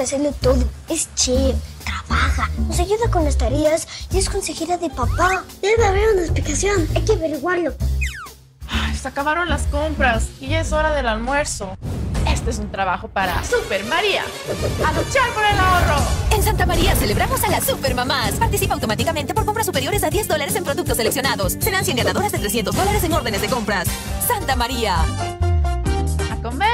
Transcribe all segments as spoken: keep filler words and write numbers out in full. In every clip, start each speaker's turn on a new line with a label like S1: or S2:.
S1: hacerlo todo. Es chef, trabaja, nos ayuda con las tareas y es consejera de papá. Debe haber una explicación, hay que averiguarlo.
S2: Ay, se acabaron las compras y ya es hora del almuerzo. Este es un trabajo para Super María. ¡A luchar por el ahorro!
S3: En Santa María celebramos a las Supermamás. Participa automáticamente por compras superiores a diez dólares en productos seleccionados. Serán cien ganadoras de trescientos dólares en órdenes de compras. Santa María.
S2: ¡A comer!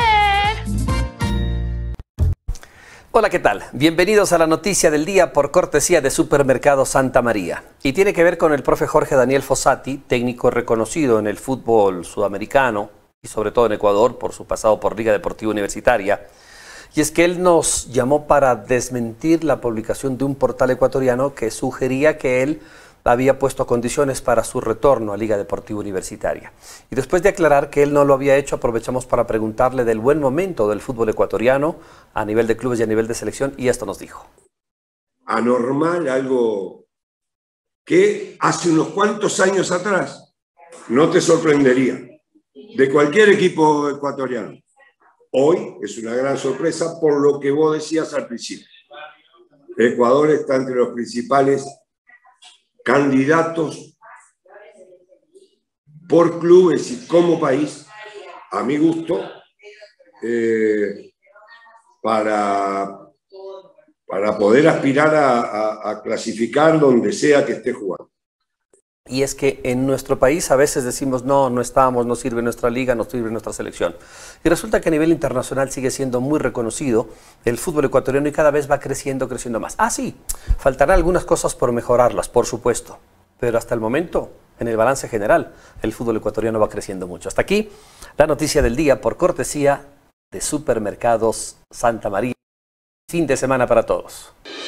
S4: Hola, ¿qué tal? Bienvenidos a la noticia del día por cortesía de Supermercado Santa María. Y tiene que ver con el profe Jorge Daniel Fossati, técnico reconocido en el fútbol sudamericano y sobre todo en Ecuador por su pasado por Liga Deportiva Universitaria. Y es que él nos llamó para desmentir la publicación de un portal ecuatoriano que sugería que él había puesto condiciones para su retorno a Liga Deportiva Universitaria. Y después de aclarar que él no lo había hecho, aprovechamos para preguntarle del buen momento del fútbol ecuatoriano a nivel de clubes y a nivel de selección, y esto nos dijo.
S5: Anormal, algo que hace unos cuantos años atrás no te sorprendería de cualquier equipo ecuatoriano. Hoy es una gran sorpresa por lo que vos decías al principio. Ecuador está entre los principales candidatos por clubes y como país, a mi gusto, eh, para, para poder aspirar a, a, a clasificar donde sea que esté jugando.
S4: Y es que en nuestro país a veces decimos no, no estamos, no sirve nuestra liga, no sirve nuestra selección. Y resulta que a nivel internacional sigue siendo muy reconocido el fútbol ecuatoriano y cada vez va creciendo, creciendo más. Ah, sí, faltarán algunas cosas por mejorarlas, por supuesto. Pero hasta el momento, en el balance general, el fútbol ecuatoriano va creciendo mucho. Hasta aquí, la noticia del día por cortesía de Supermercados Santa María. Fin de semana para todos.